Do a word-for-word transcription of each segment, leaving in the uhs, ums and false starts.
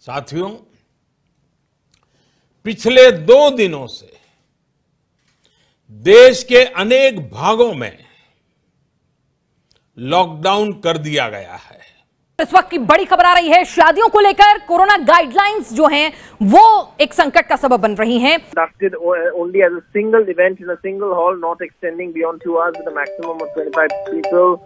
साथियों, पिछले दो दिनों से देश के अनेक भागों में लॉकडाउन कर दिया गया है। इस वक्त की बड़ी खबर आ रही है, शादियों को लेकर कोरोना गाइडलाइंस जो हैं वो एक संकट का सबब बन रही हैं। Conducted only as a single event in a single hall, not extending beyond two hours with a maximum of twenty-five people.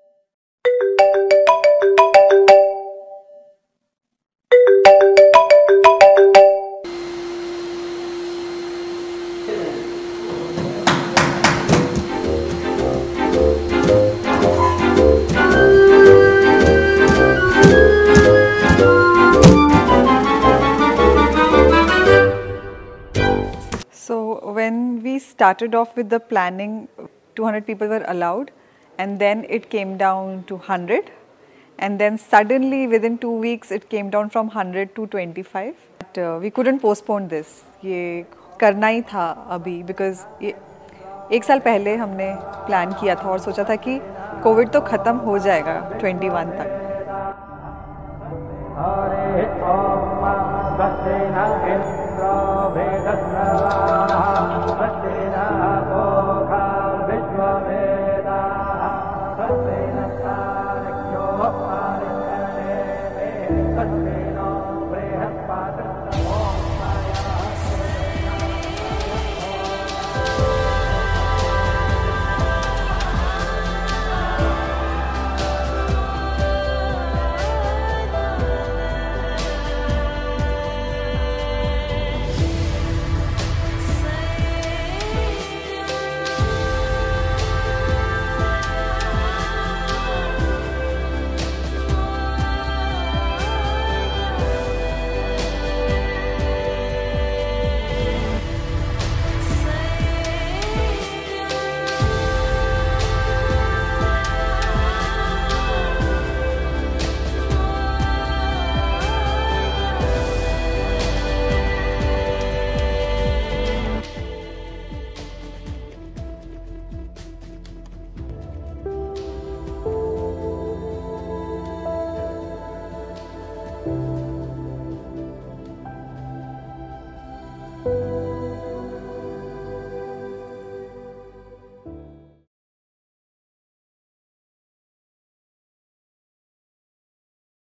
So when we started off with the planning, two hundred people were allowed, and then it came down to one hundred, and then suddenly within two weeks it came down from one hundred to twenty-five. But uh, we couldn't postpone this. ये करना ही था अभी, because ये एक साल पहले हमने plan किया था और सोचा था कि कोविड तो ख़त्म हो जाएगा इक्कीस तक। you